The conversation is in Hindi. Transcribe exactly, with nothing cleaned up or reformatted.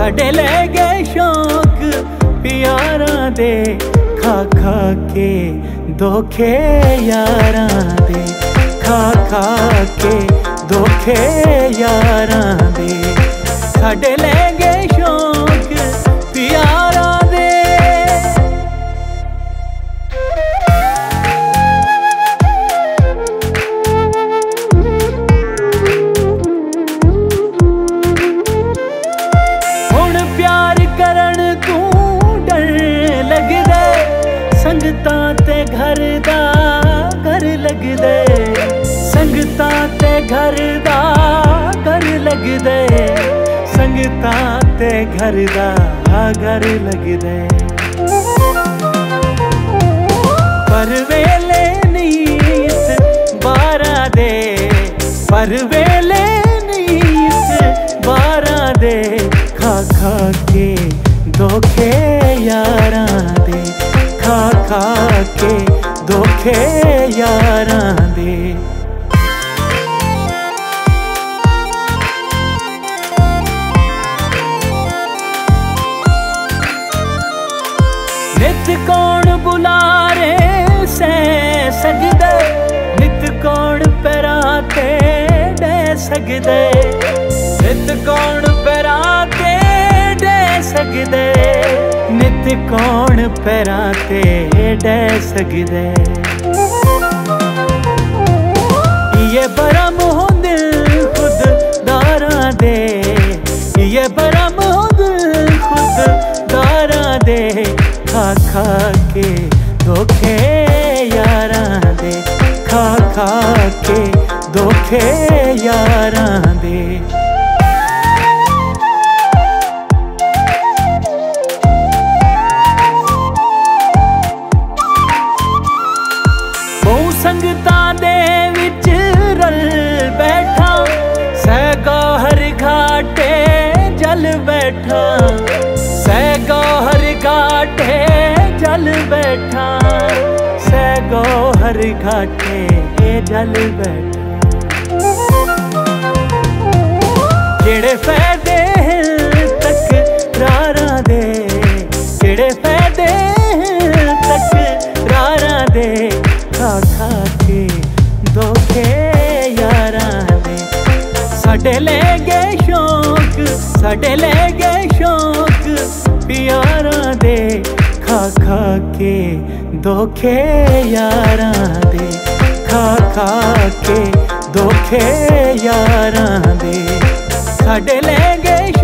साडे ले गए शौक प्यारां दे, खा खा के धोखे यारां दे, खा खा के धोखे यारां दे। साडे ले गए शौक प्यारां दे। हुण प्यार करन तू डर लगदे, संगतां ते घर दा घर लगदे, संगतां ते घर दा घर लगदे, संगतां ते घर दा घर लगदे। पर वेले नहीं इस बारां दे, पर वेले नहीं इस बारां दे, खा खा के धोखे यारां दे, खा खा के धोखे यारां दे। नित कौन बुलारे सह सकदे, नित कौन पैरां ते डै सकदे, नित कौन पैरां ते डै सकदे, नित कौन पैरां ते डै सकदे। ये भरम हो दिल खुद दारां दे, ये भरम हो दिल खुद दारां दे, खा खा के धोखे यारां दे, खा खा के धोखे यारां दे। बहु संगतां दे विच रल बैठा, सह गौहर घाटे जल बैठा, सह गौहर घाटे जल बैठा, सह गौहर घाटे जल बैठा। जेड़े फायदे तक रारां दे, जेड़े फायदे तक रारां दे, खा खा के धोखे यारां दे। साडे ले गए शौक, साडे ले गए शौक प्यारां दे, खा खा के धोखे यारां दे, खा खा के धोखे यारां दे। साडे ले गए